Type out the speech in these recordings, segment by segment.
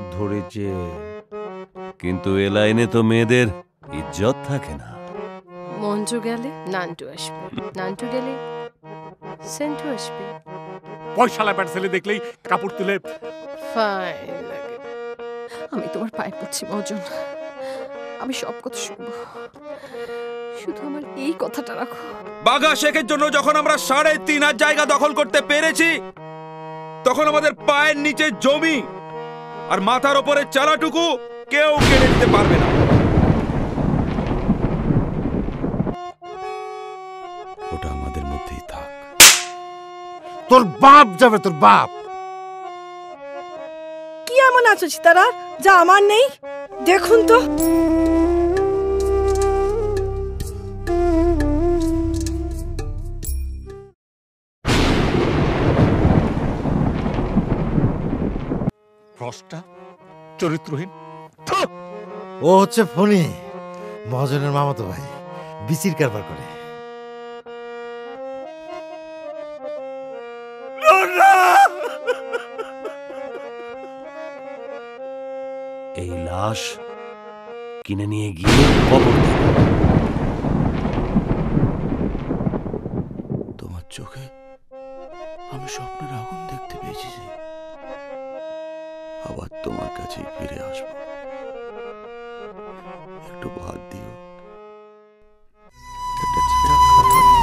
ধরেছে, কিন্তু এ লাইনে তো মেয়েদের ইজ্জত থাকে না। মঞ্জু গেলে নান্টু আসবে, নান্টু গেলে সেন্টু আসবে। পয়সালা ব্যাট ছেলে দেখলেই কাপড় তুলে ফাইন লাগে। আমি তোমার পায়ে পড়ছি মজন, আমি সব কথা শুনবো, শুধু আমার এই কথাটা রাখো। বাঘা শেখের জন্য যখন আমরা 3.5 জায়গা দখল করতে পেরেছি, তখন আমাদের পায়ের নিচে জমি আর মাথার ওপরে চালাটুকু কেউ কেড়ে নিতে পারবে না। ওটা আমাদের মধ্যেই থাক। তোর বাপ যাবে, তোর বাপ। কি এমন আছে তারা যা আমার নেই? দেখুন তো, ফ্রস্টটা চরিত্রহীন। ও হচ্ছে ফণি, মহাজনের মামাতো ভাই, বিচির কারবার করে। এই লাশ কিনে নিয়ে গিয়ে কবর দেব। তোমার চোখে আমি স্বপ্নের আগুন দেখতে পেয়েছি যে আবার তোমার কাছে ফিরে আসবো। একটু ভাত দিও, একটা ছেঁড়া খাতা দিও।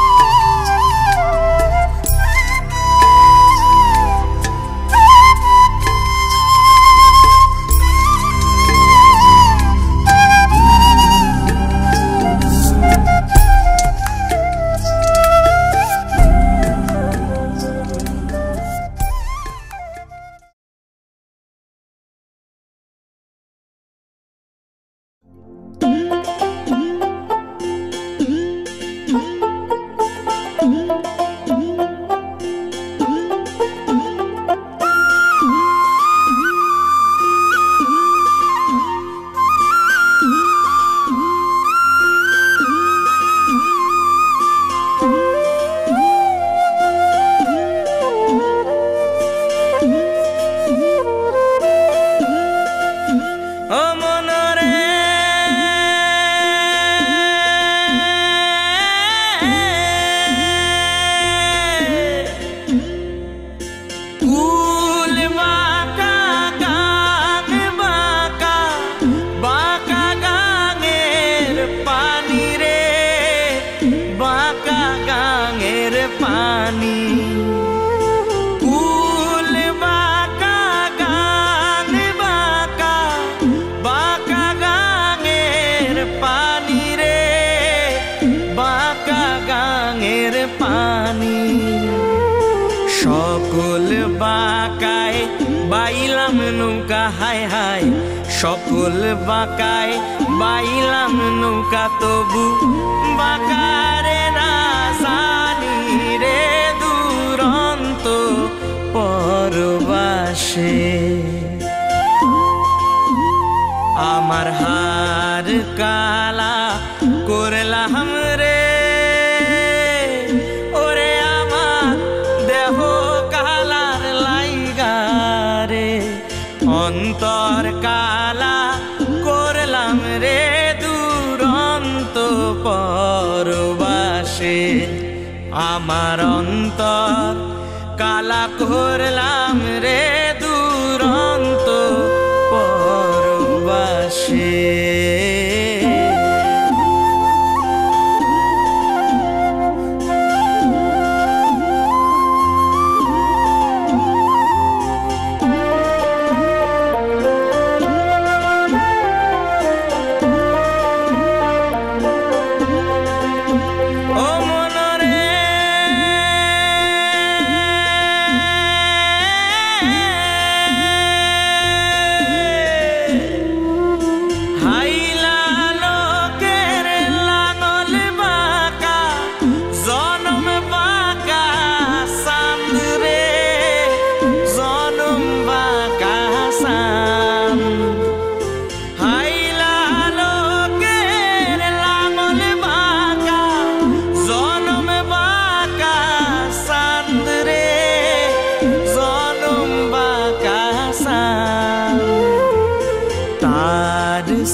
সকল বাঁকায় বাইলাম নৌকা, তবু বাঁকারে না জানি রে দুরন্ত পরবাসে। আমার হার কালা করলাম রে, ওরে আমার দেহ কালার লাইগা রে, অন্তর কালা করলাম রে দুরন্ত পরবাসে। আমার অন্তর কালা করলাম রে দুরন্ত পরবাসে।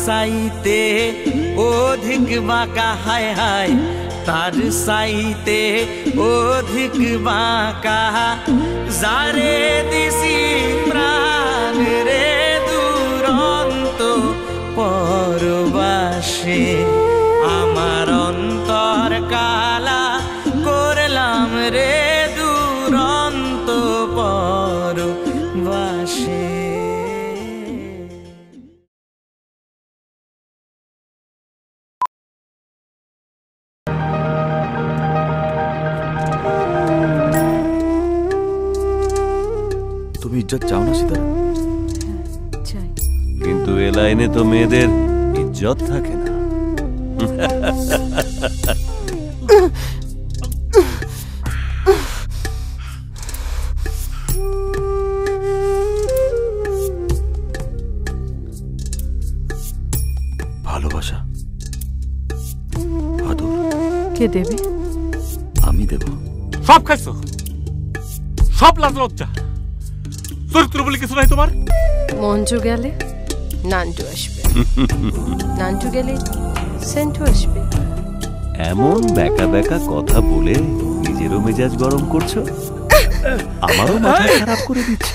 সাইতে অধিক বাঁকা, হায় হায় তার সাইতে অধিক বাঁকা। যারে দিছি প্রাণ রে দুরন্ত পরবাসে, আমার অন্তর কালা করলাম রে দুরন্ত পরবাসে। তুমি ইজ্জত চাও না সীতারা? চাই। কিন্তু এ লাইনে তো মেয়েদের ইজ্জত থাকে না। ভালোবাসা, আদর কে দেবে? আমি দেব। সব খাইছো, সব লাজ লজ্জা, চরিত্র বলে কিছু নাই তোমার। মঞ্জু গেলে নান্টু আসবে, নান্টু গেলে সেন্টু আসবে। এমন বেকা বেকা কথা বলে নিজেরও মেজাজ গরম করছো, আমারও মাথা খারাপ করে দিচ্ছে।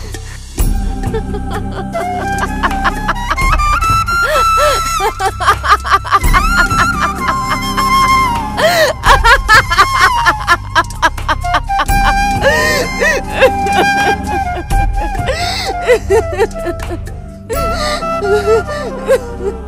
Ha ha ha ha!